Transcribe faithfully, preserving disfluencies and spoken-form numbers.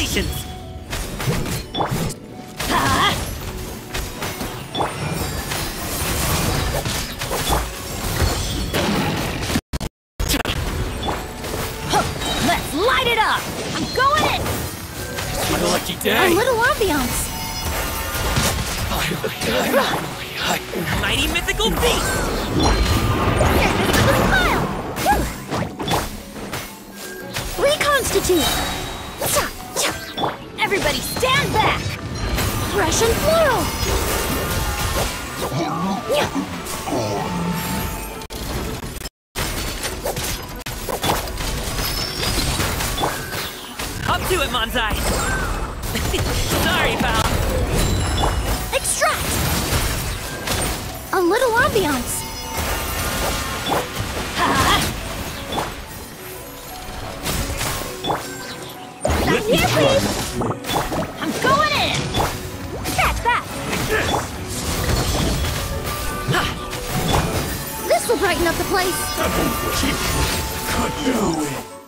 Congratulations! Ah! Let's light it up! I'm going in! What a lucky day! A little ambiance! Mighty mythical beast! Smile! Reconstitute! Everybody stand back! Fresh and floral! Up to it, Manzai! Sorry, pal! Extract! A little ambiance! Back here, please! I'm going in! Catch that! This will brighten up the place! Could do it!